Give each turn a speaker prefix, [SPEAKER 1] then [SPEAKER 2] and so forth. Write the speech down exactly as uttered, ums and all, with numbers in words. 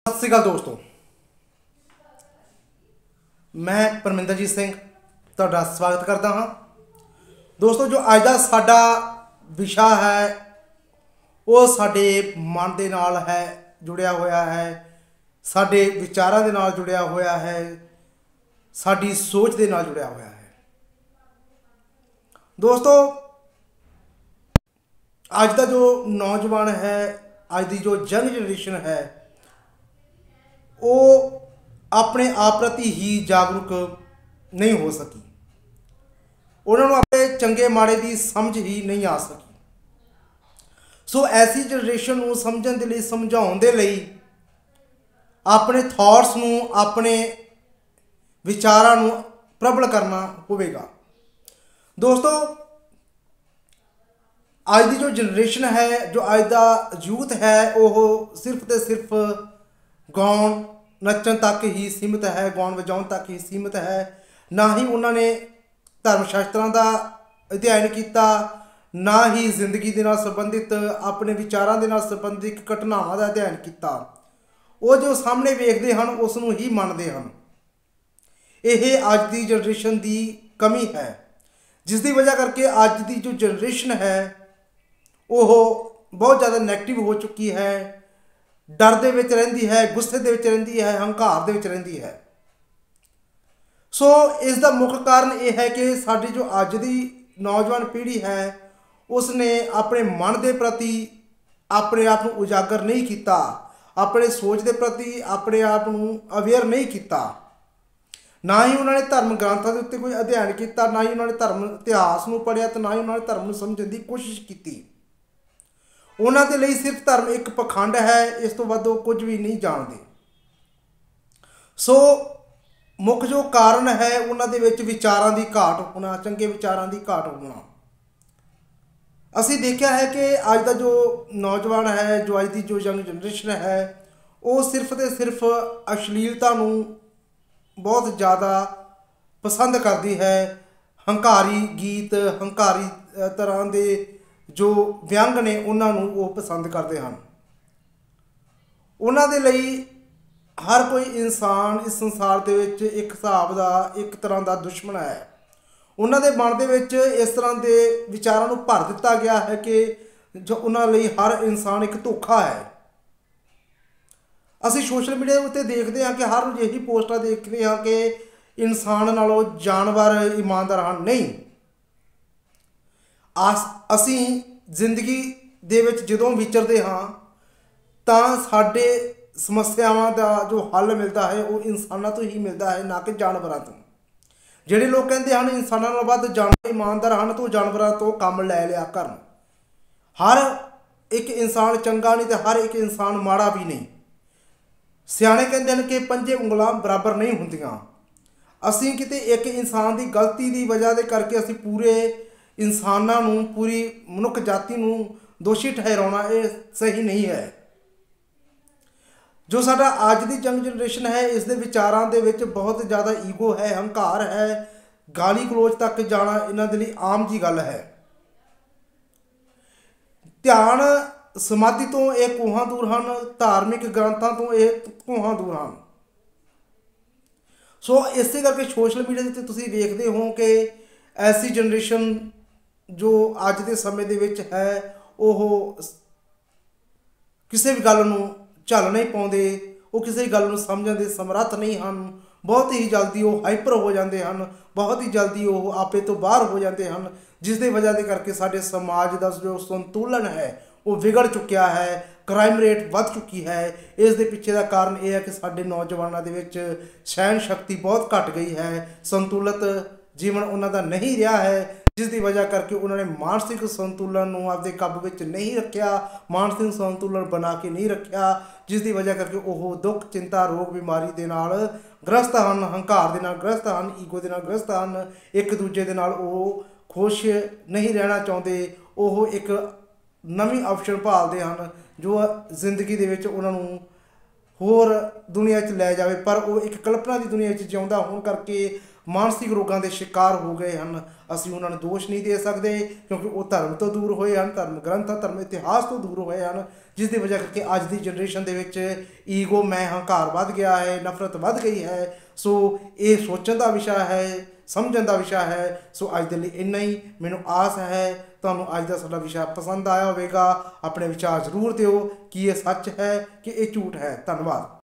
[SPEAKER 1] सत श्री अकाल दोस्तों, मैं परमिंदरजीत सिंह तुहाडा स्वागत करता हाँ। दोस्तों, जो अज का साडा विषा है वो साडे मन दे नाल है जुड़िया होया है, साडे विचारां दे नाल जुड़िया होया है, साडी सोच दे नाल जुड़िया होया है। दोस्तों, अज का जो नौजवान है, अज की जो यंग जनरेशन है, वो अपने आप प्रति ही जागरूक नहीं हो सकी। उन्होंने अपने चंगे माड़े की समझ ही नहीं आ सकी। सो ऐसी जनरेशन को समझने के लिए, समझाने के लिए अपने थॉट्स नू, अपने विचारां नू प्रबल करना होगा। दोस्तों, अज की जो जनरेशन है, जो अज का यूथ है, वो सिर्फ तो सिर्फ गाउन नचन तक ही सीमित है, गाउन वजाउन तक ही सीमित है। ना ही उन्होंने धर्म शास्त्रों का अध्ययन किया, ना ही जिंदगी के नाल संबंधित अपने विचारों के नाल संबंधित घटनावां का अध्ययन किया। वो जो सामने वेखते हैं उसनूं ही मनते हैं। यह अज की जनरेशन की कमी है, जिसकी वजह करके अज की जो जनरेशन है वो बहुत ज़्यादा नैगेटिव हो चुकी है, डर दे विच रहिंदी है, गुस्से दे विच रहिंदी है, हंकार दे विच रहिंदी है। सो इसका मुख्य कारण यह है कि साडी जो अज की नौजवान पीढ़ी है उसने अपने मन के प्रति अपने आप को उजागर नहीं किया, अपने सोच के प्रति अपने आप को अवेयर नहीं किया। ना ही उन्होंने धर्म ग्रंथों के उत्ते कोई अध्ययन किया, ना ही उन्होंने धर्म इतिहास को पढ़िया, तो ना ही उन्होंने धर्म को समझने की कोशिश की। उन्होंने के लिए सिर्फ धर्म एक पखंड है, इस तो वध कुछ भी नहीं जानते। सो मुख्य जो कारण है उन्होंने विचारों की घाट होना, चंगे विचारों की घाट होना। असी देखा है कि अज का जो नौजवान है, जो अज की जो यंग जनरेशन है, वो सिर्फ तो सिर्फ अश्लीलता को बहुत ज़्यादा पसंद करती है। हंकारी गीत, हंकारी तरह के जो व्यंग ने उन्होंने वो पसंद करते हैं। उन्होंने लिए हर कोई इंसान इस संसार के विच एक हिसाब का, एक तरह का दुश्मन है। उन्होंने मन के विच इस तरह के विचारों को भर दिता गया है कि जो उन्होंने लिए हर इंसान एक धोखा है। असी सोशल मीडिया उत्ते देखते हैं कि हर रोज़ यही पोस्टां देखते हैं कि इंसान नालों जानवर ईमानदार हैं। नहीं, आस असी जिंदगी दे विच जदों विचरते हाँ तां साडे समस्यावां का जो हल मिलता है वो इंसानों तो ही मिलता है, ना कि जानवरों तो। जिहड़े लोग कहते हैं इंसानों नालों वध जानवर ईमानदार हैं, तो जानवरों तो काम लै लिया करन। हर एक इंसान चंगा नहीं तो हर एक इंसान माड़ा भी नहीं। सियाणे कहते हैं कि पंजे उंगलां बराबर नहीं होंदियां। असी किते एक इंसान की गलती की वजह के करके असी पूरे इंसानों नूं, पूरी मनुख जाति नूं दोषी ठहराना ये सही नहीं है। जो साडा अज की यंग जनरेशन है, इस दे विचारां दे विच बहुत ज़्यादा ईगो है, हंकार है, गाली गलोच तक जाना इन्हां दे लई आम जी गल है। ध्यान समाधि तो ये कोहां दूर हैं, धार्मिक ग्रंथों तो ये कोहां दूर हैं। सो इस करके सोशल मीडिया के तुसीं देखते हो कि ऐसी जनरेशन जो अज के समय दे विच है वो किसी भी गल नूं झल नहीं पाते, वो किसी गल नूं समझण दे समर्थ नहीं हैं। बहुत ही जल्दी वो हाइपर हो जाते हैं, बहुत ही जल्दी वो आपे तो बाहर हो जाते हैं, जिस दी वजह के करके साडे समाज का जो संतुलन है वो बिगड़ चुकिया है। क्राइम रेट बढ़ चुकी है। इस दे पिछे का कारण यह है कि साडे नौजवानों दे विच सहन शक्ति बहुत घट गई है, संतुलित जीवन उन्होंने नहीं रहा है, जिसकी वजह करके उन्होंने मानसिक संतुलन को आपके काबू में नहीं रखा, मानसिक संतुलन बना के नहीं रखा, जिसकी वजह करके वो दुख, चिंता, रोग, बीमारी के नाल ग्रस्त हैं, हंकार के नाल ग्रस्त हैं, ईगो के नाल ग्रस्त हैं। एक दूजे के नाल वो खुश नहीं रहना चाहते, वो एक नवीं ऑप्शन भालते हैं जो जिंदगी दे विच उन्हां नूं होर दुनिया च लै जाए, पर वो एक कल्पना की दुनिया च जिउंदा होने करके ਮਾਨਸਿਕ ਰੋਗਾਂ ਦੇ ਸ਼ਿਕਾਰ ਹੋ ਗਏ ਹਨ, ਅਸੀਂ ਉਹਨਾਂ ਨੂੰ ਦੋਸ਼ ਨਹੀਂ ਦੇ ਸਕਦੇ ਕਿਉਂਕਿ ਉਹ ਧਰਮ ਤੋਂ ਦੂਰ ਹੋਏ ਹਨ, ਧਰਮ ਗ੍ਰੰਥਾਂ ਧਰਮ ਇਤਿਹਾਸ ਤੋਂ ਦੂਰ ਹੋਏ ਹਨ, ਜਿਸ ਦੀ ਵਜ੍ਹਾ ਕਰਕੇ ਅੱਜ ਦੀ ਜਨਰੇਸ਼ਨ ਦੇ ਵਿੱਚ ਈਗੋ ਮੈਂ ਹੰਕਾਰ ਵੱਧ ਗਿਆ ਹੈ, ਨਫ਼ਰਤ ਵੱਧ ਗਈ ਹੈ। ਸੋ ਇਹ ਸੋਚਣ ਦਾ ਵਿਸ਼ਾ ਹੈ, ਸਮਝਣ ਦਾ ਵਿਸ਼ਾ ਹੈ। ਸੋ ਅੱਜ ਦੇ ਲਈ ਇੰਨਾ ਹੀ। ਮੈਨੂੰ ਆਸ ਹੈ ਤੁਹਾਨੂੰ ਅੱਜ ਦਾ ਸਾਡਾ ਵਿਸ਼ਾ ਪਸੰਦ ਆਇਆ ਹੋਵੇਗਾ। ਆਪਣੇ ਵਿਚਾਰ ਜ਼ਰੂਰ ਦਿਓ ਕਿ ਇਹ ਸੱਚ ਹੈ ਕਿ ਇਹ ਝੂਠ ਹੈ। ਧੰਨਵਾਦ।